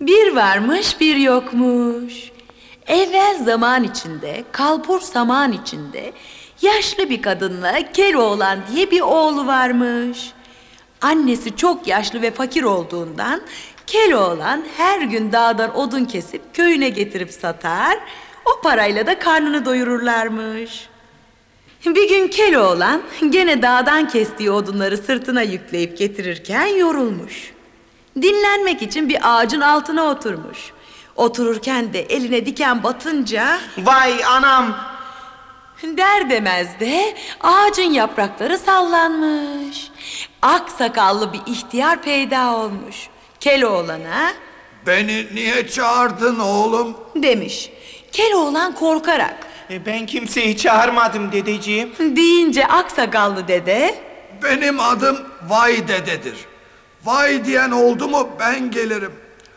Bir varmış bir yokmuş. Evvel zaman içinde, kalbur saman içinde yaşlı bir kadınla Keloğlan diye bir oğlu varmış. Annesi çok yaşlı ve fakir olduğundan Keloğlan her gün dağdan odun kesip köyüne getirip satar, o parayla da karnını doyururlarmış. Bir gün Keloğlan gene dağdan kestiği odunları sırtına yükleyip getirirken yorulmuş. Dinlenmek için bir ağacın altına oturmuş. Otururken de eline diken batınca... Vay anam! Der demez de ağacın yaprakları sallanmış. Ak sakallı bir ihtiyar peyda olmuş. Keloğlan'a... Beni niye çağırdın oğlum? Demiş. Keloğlan korkarak... Ben kimseyi çağırmadım dedeciğim. Deyince ak sakallı dede... Benim adım Vay dededir. Vay diyen oldu mu ben gelirim.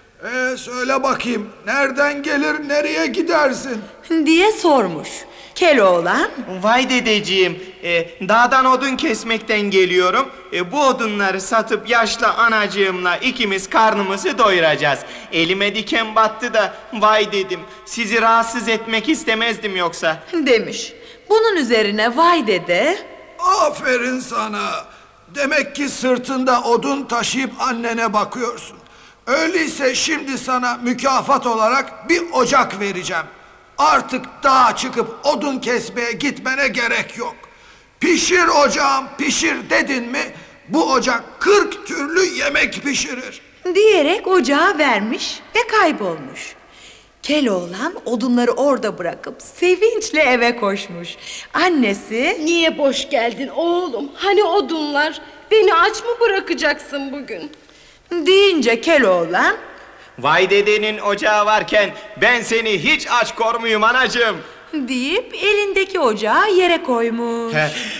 Söyle bakayım, nereden gelir, nereye gidersin? diye sormuş. Keloğlan... Vay dedeciğim, dağdan odun kesmekten geliyorum. Bu odunları satıp yaşlı anacığımla ikimiz karnımızı doyuracağız. Elime diken battı da vay dedim. Sizi rahatsız etmek istemezdim yoksa. Demiş. Bunun üzerine vay dede... Aferin sana. Demek ki sırtında odun taşıyıp annene bakıyorsun. Öyleyse şimdi sana mükafat olarak bir ocak vereceğim. Artık dağa çıkıp odun kesmeye gitmene gerek yok. Pişir ocağım, pişir dedin mi bu ocak 40 türlü yemek pişirir. Diyerek ocağı vermiş ve kaybolmuş. Keloğlan odunları orada bırakıp sevinçle eve koşmuş. Annesi... Niye boş geldin oğlum? Hani odunlar? Beni aç mı bırakacaksın bugün? Deyince Keloğlan... Vay dedenin ocağı varken ben seni hiç aç kormuyum anacığım. Deyip elindeki ocağı yere koymuş.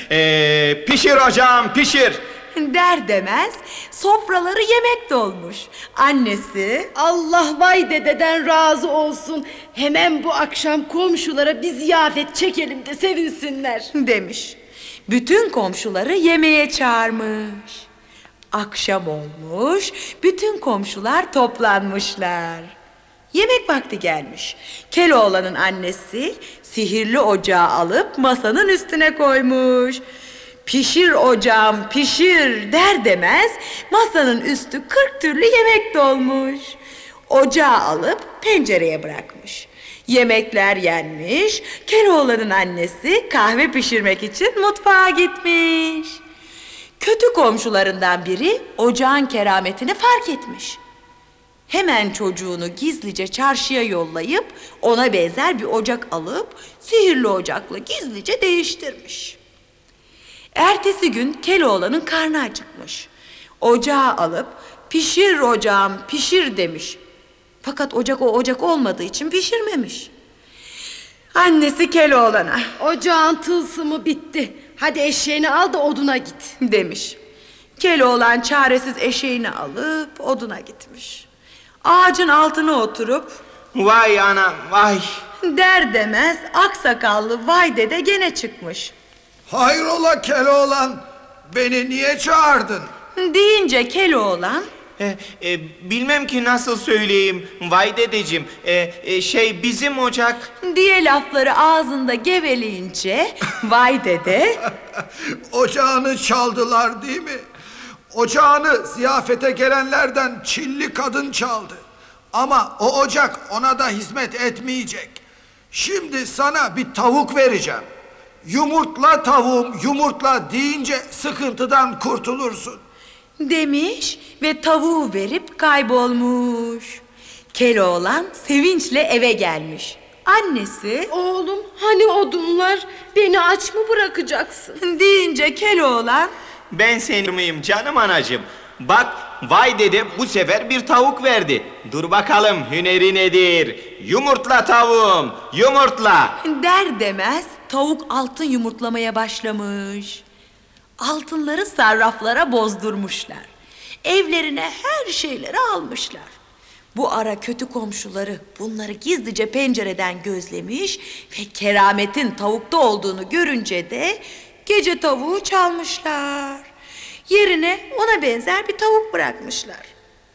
Pişir ocağım pişir. Der demez sofraları yemek dolmuş. Annesi... Allah vay dededen razı olsun. Hemen bu akşam komşulara bir ziyafet çekelim de sevinsinler. Demiş. Bütün komşuları yemeğe çağırmış. Akşam olmuş, bütün komşular toplanmışlar. Yemek vakti gelmiş. Keloğlan'ın annesi sihirli ocağı alıp masanın üstüne koymuş. Pişir ocağım pişir der demez masanın üstü 40 türlü yemek dolmuş. Ocağı alıp pencereye bırakmış. Yemekler yenmiş, Keloğlan'ın annesi kahve pişirmek için mutfağa gitmiş. Kötü komşularından biri ocağın kerametini fark etmiş. Hemen çocuğunu gizlice çarşıya yollayıp ona benzer bir ocak alıp sihirli ocakla gizlice değiştirmiş. Ertesi gün Keloğlan'ın karnı acıkmış. Ocağı alıp pişir ocağım pişir demiş. Fakat ocak o ocak olmadığı için pişirmemiş. Annesi Keloğlan'a Ocağın tılsımı bitti. Hadi eşeğini al da oduna git demiş. Keloğlan çaresiz eşeğini alıp oduna gitmiş. Ağacın altına oturup Vay anam vay. Der demez aksakallı vay dede gene çıkmış. Hayrola Keloğlan, beni niye çağırdın? Deyince Keloğlan Bilmem ki nasıl söyleyeyim vay dedeciğim. Bizim ocak... diye lafları ağzında geveleyince vay dede Ocağını çaldılar değil mi? Ocağını ziyafete gelenlerden Çilli kadın çaldı. Ama o ocak ona da hizmet etmeyecek. Şimdi sana bir tavuk vereceğim. Yumurtla tavuğum yumurtla deyince sıkıntıdan kurtulursun. demiş ve tavuğu verip kaybolmuş. Keloğlan sevinçle eve gelmiş. Annesi Oğlum hani odunlar? Beni aç mı bırakacaksın? deyince Keloğlan Ben senin miyim canım anacığım? Bak vay dede bu sefer bir tavuk verdi. Dur bakalım hüneri nedir? Yumurtla tavuğum yumurtla. der demez tavuk altın yumurtlamaya başlamış. Altınları sarraflara bozdurmuşlar. Evlerine her şeyleri almışlar. Bu ara kötü komşuları bunları gizlice pencereden gözlemiş ve kerametin tavukta olduğunu görünce de gece tavuğu çalmışlar. Yerine ona benzer bir tavuk bırakmışlar.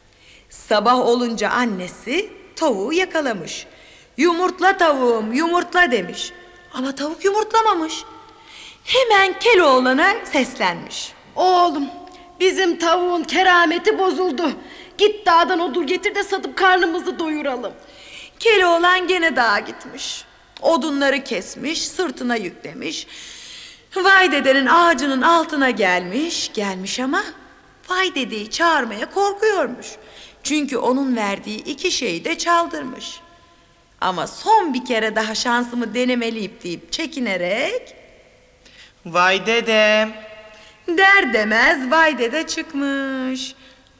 Sabah olunca annesi tavuğu yakalamış. Yumurtla tavuğum, yumurtla demiş. Ama tavuk yumurtlamamış. Hemen Keloğlan'a seslenmiş. Oğlum, bizim tavuğun kerameti bozuldu. Git dağdan odun getir de satıp karnımızı doyuralım. Keloğlan gene dağa gitmiş. Odunları kesmiş, sırtına yüklemiş. Vay dedenin ağacının altına gelmiş ama Vay dedeyi çağırmaya korkuyormuş. Çünkü onun verdiği 2 şeyi de çaldırmış. Ama son bir kere daha şansımı denemeliyim deyip çekinerek Vay dedem. der demez vay dede çıkmış.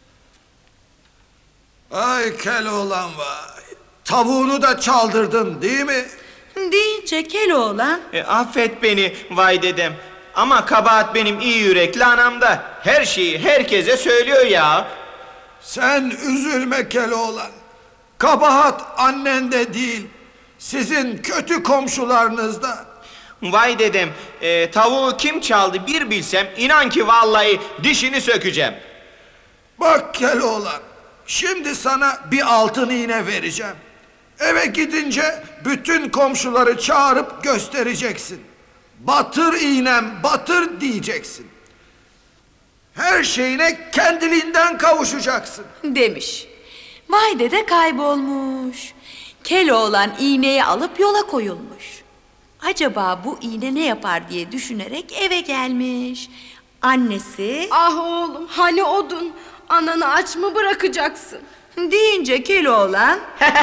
Ay Keloğlan vay. Tavuğunu da çaldırdın değil mi? Deyince Keloğlan Affet beni vay dedem. Ama kabahat benim iyi yürekli anamda. Her şeyi herkese söylüyor ya. Sen üzülme Keloğlan. Kabahat annende değil, sizin kötü komşularınızda. Vay dedem, tavuğu kim çaldı bir bilsem inan ki vallahi dişini sökeceğim. Bak Keloğlan, şimdi sana bir altın iğne vereceğim. Eve gidince bütün komşuları çağırıp göstereceksin. Batır iğnem, batır diyeceksin. Her şeyine kendiliğinden kavuşacaksın. demiş. Vay dede kaybolmuş. Keloğlan iğneyi alıp yola koyulmuş. Acaba bu iğne ne yapar diye düşünerek eve gelmiş. Annesi Ah oğlum, hani odun? Ananı aç mı bırakacaksın? deyince Keloğlan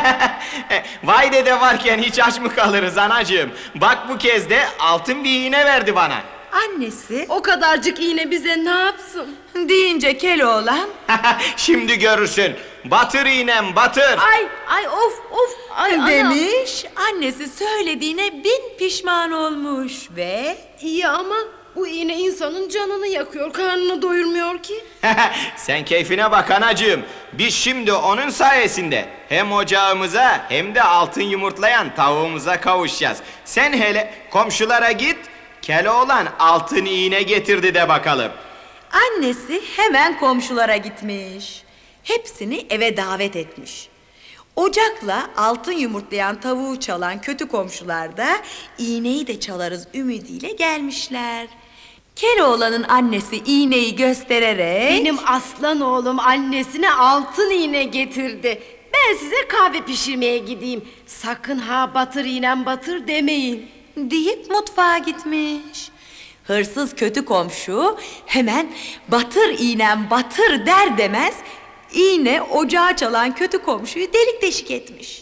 Vay dede varken hiç aç mı kalırız anacığım? Bak bu kez de altın bir iğne verdi bana. annesi O kadarcık iğne bize ne yapsın? deyince Keloğlan Şimdi görürsün. Batır iğnem batır. Ay of ay anam. demiş. Annesi söylediğine 1000 pişman olmuş ve İyi ama bu iğne insanın canını yakıyor, karnını doyurmuyor ki. Sen keyfine bak anacığım. Biz şimdi onun sayesinde hem ocağımıza hem de altın yumurtlayan tavuğumuza kavuşacağız. Sen hele komşulara git, Keloğlan altın iğne getirdi de bakalım. annesi hemen komşulara gitmiş. Hepsini eve davet etmiş. Ocakla altın yumurtlayan tavuğu çalan kötü komşular da iğneyi de çalarız ümidiyle gelmişler. Keloğlan'ın annesi iğneyi göstererek Benim aslan oğlum annesine altın iğne getirdi. Ben size kahve pişirmeye gideyim. Sakın ha batır iğnem batır demeyin. deyip mutfağa gitmiş. Hırsız kötü komşu hemen batır iğnem batır der demez iğne ocağı çalan kötü komşuyu delik deşik etmiş.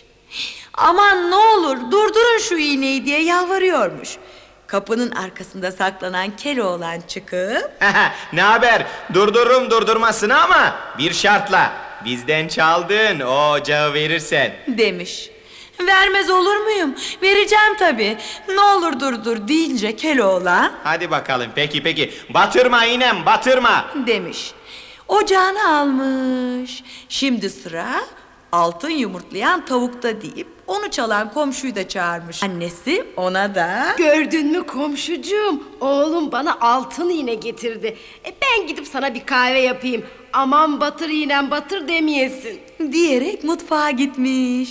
Aman ne olur durdurun şu iğneyi diye yalvarıyormuş. Kapının arkasında saklanan Keloğlan çıkıp Ne haber? Durdururum durdurmasını ama bir şartla. Bizden çaldığın o ocağı verirsen. demiş. Vermez olur muyum? Vereceğim tabii. Ne olur durdur deyince Keloğlan Hadi bakalım peki. Batırma iğnem batırma. demiş. Ocağını almış. Şimdi sıra altın yumurtlayan tavukta deyip onu çalan komşuyu da çağırmış. Annesi ona da Gördün mü komşucuğum? Oğlum bana altın iğne getirdi. Ben gidip sana bir kahve yapayım. Aman batır iğnem batır demeyesin. diyerek mutfağa gitmiş.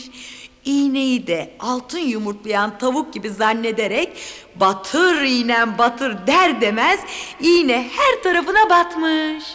İğneyi de altın yumurtlayan tavuk gibi zannederek batır iğnem batır der demez iğne her tarafına batmış.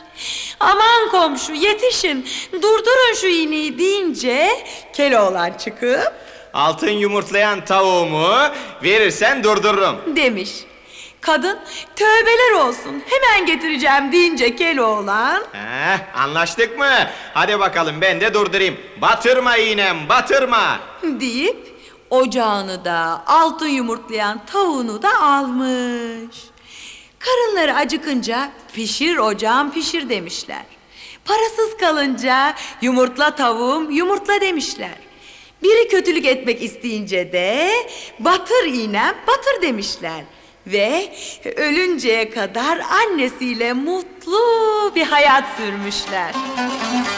Aman komşu yetişin durdurun şu iğneyi deyince Keloğlan çıkıp Altın yumurtlayan tavuğumu verirsen durdururum. demiş. Kadın tövbeler olsun hemen getireceğim deyince Keloğlan Anlaştık mı? Hadi bakalım ben de durdurayım. Batırma iğnem batırma. deyip ocağını da altın yumurtlayan tavuğunu da almış. Karınları acıkınca pişir ocağım pişir demişler. Parasız kalınca yumurtla tavuğum yumurtla demişler. Biri kötülük etmek isteyince de batır iğnem batır demişler. Ve ölünceye kadar annesiyle mutlu bir hayat sürmüşler.